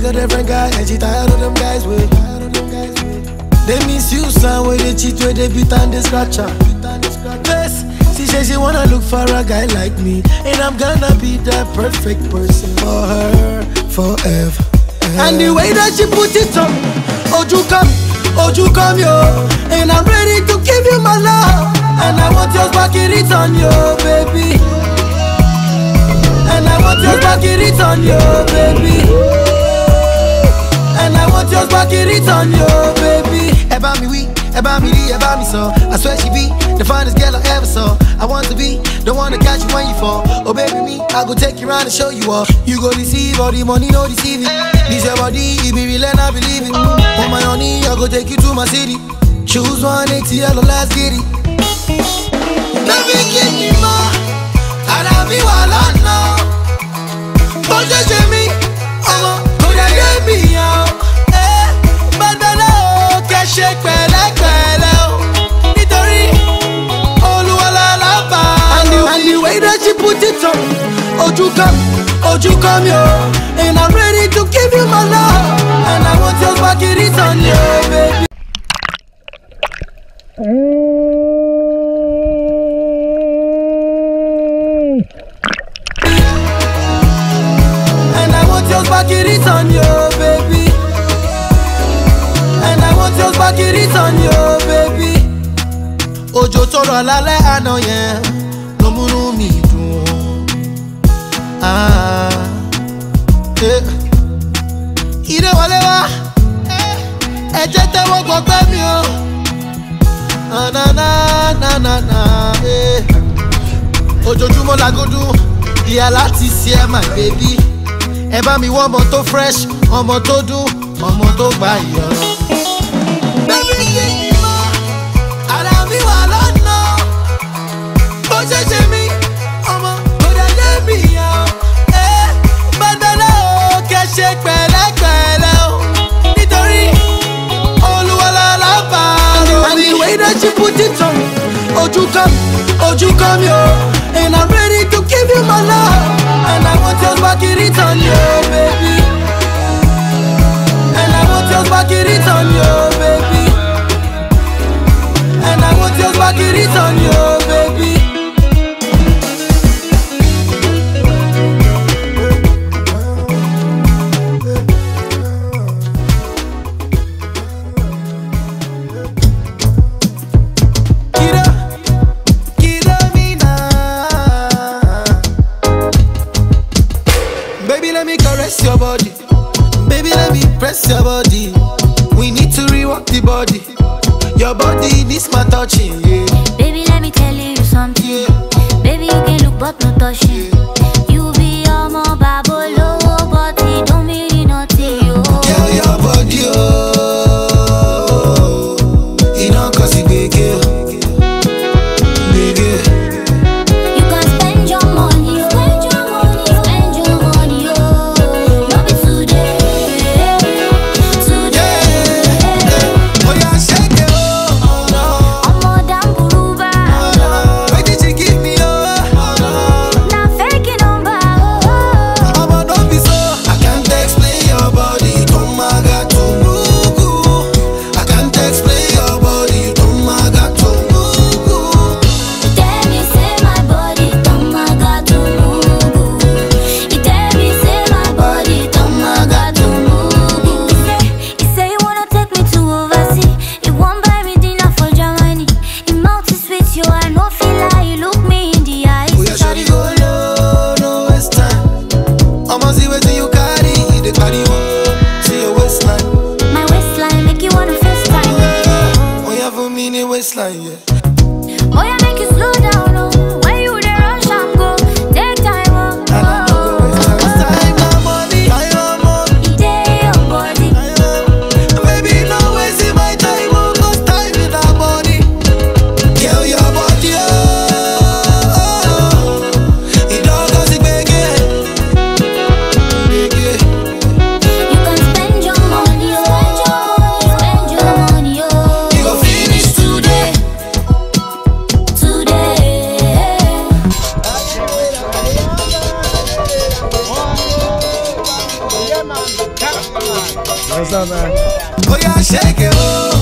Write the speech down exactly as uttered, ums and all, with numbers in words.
a different guy, and she tired of them guys with. They miss you, son, when they cheat, where they beat and they scratch her. Yes, she says she wanna look for a guy like me, and I'm gonna be the perfect person for her forever. And the way that she put it on, oh you come, oh you come yo, and I'm ready to give you my love, and I want yours back in return, yo baby. And I want yours back in return, yo baby. And I want yours back in return, yo baby. About me we, about me the, about me so. I swear she be the finest girl I ever saw. I want to be the one to catch you when you fall. Oh baby me, I go take you around and show you all. You go deceive all the money, no deceiving. This your body, you be real and I believe it. On my honey, I go take you to my city. Choose one eighty, yellow, let's get it. Baby, give me more. I don't be wild on now. But just give me, oh, could I get me out? Eh, but I know, can't shake pele pele. Nitori, Oluwala lava. And the, and the way that she put it on, oh you come, oh you come yo, and I'm ready to give you my love, and I want yours back in return, yo baby. Back in return, yo, baby. And I want yours back in return, yo, baby. Ojo toro lale ano yen, no munu mi dun. Ah, eh. Ire wale wa, eh. Eje te wo gbogbe mi o. Ah na na na na na, eh. Ojojumo lagodun, iya lati se my baby. Ẹ bá mi wọ́n ọmọ tó fresh, ọmọ tó dùn, ọmọ tó gbà yọ. Bébí kí ni mo, ara mi wà lọ́nà. Bó ṣe ṣe mí, ọmọ kò dé mi yàn. Ẹ gbẹdẹ̀lẹ̀ o, kẹ́ ṣe pẹ̀lẹ́pẹ̀lẹ́ o. Nítorí Olúwalá lábà lórí. And the way that she put it on, ojú kan, ojú kan mi o. And I'm ready to give you my love, and I want yours back in return, yo, baby. And I want yours back in return, yo, baby. And I want yours back in return, yo, baby. Your body, baby, let me press your body. We need to rework the body. Your body needs my touching, yeah. Baby, let me tell you something. Yeah. Baby, you can look but no touching. Yeah. You be a more babolo, but it don't mean nothing, yo. Girl, your body, oh, it don't cause it big, girl. Big, girl. You can spend your money, spend your money, spend your money, yo. Waistline, yeah. Oh, yeah, make you slow down, oh. When you dey rush and go, take time, oh. And I know go waste time. Time and money, time and money. It dey your body. Baby, no wasting my time, oh. Cause time is our money. Girl, your body, oh, oh. It don't cause it big, yeah. Big, yeah. You can spend your money, oh. Spend your money, spend your money, oh. You go finish today. Today. shake it, oh.